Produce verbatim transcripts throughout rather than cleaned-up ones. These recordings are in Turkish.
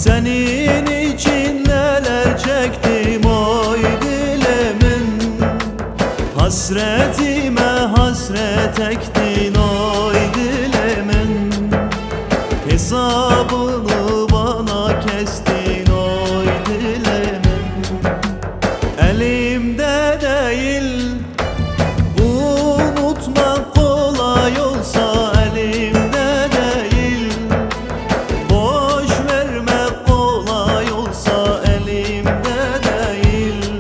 Senin için neler çektim oy dilemin, hasretime hasret ektin oy dilemin. Hesabını bana kestin oy dilemin. Elimde değil, unutmak kolay olsa elimde değil, boş vermek kolay olsa elimde değil.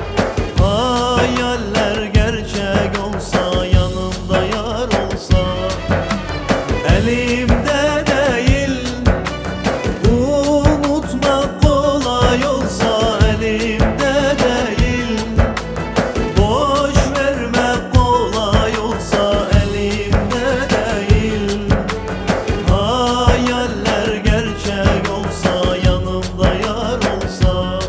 Hayaller gerçek olsa, yanımda yar olsa elimde değil, unutmak kolay olsa elimde değil, boş vermek kolay olsa elimde değil. Hayaller gerçek olsa, yanımda yar olsa.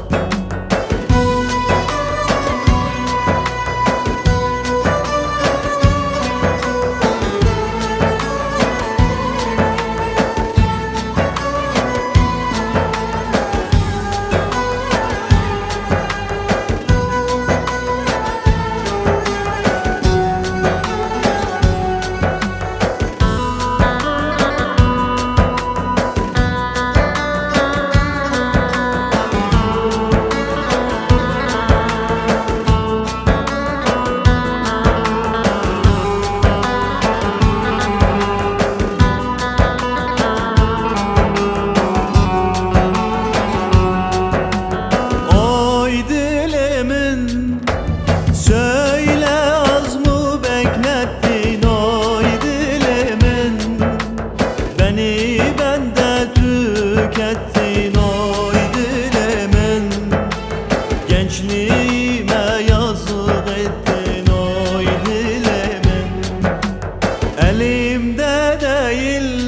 Söyle az mı beklettin oy dilemin, beni bende tükettin oy dilemin. Gençliğime yazık ettin oy dilemin. Elimde değil,